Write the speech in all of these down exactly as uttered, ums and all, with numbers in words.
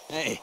Hey.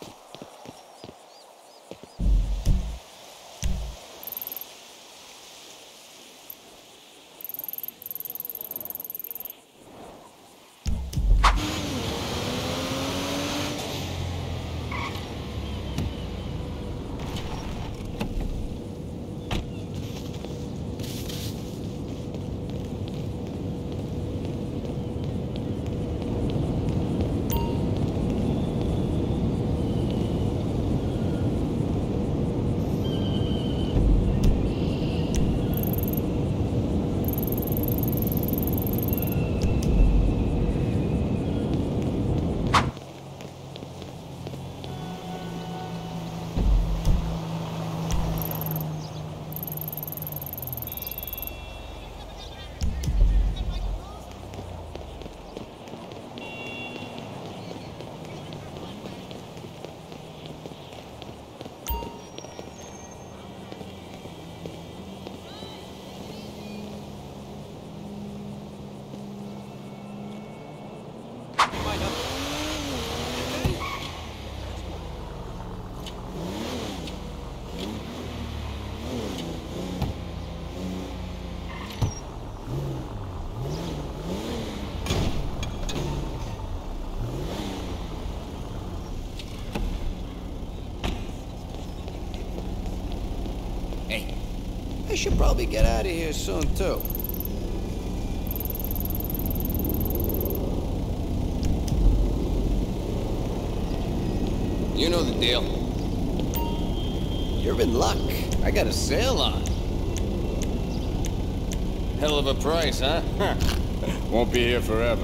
Hey, I should probably get out of here soon, too. You know the deal. You're in luck. I got a sale on. Hell of a price, huh? Won't be here forever.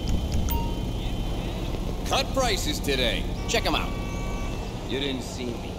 Cut prices today. Check them out. You didn't see me.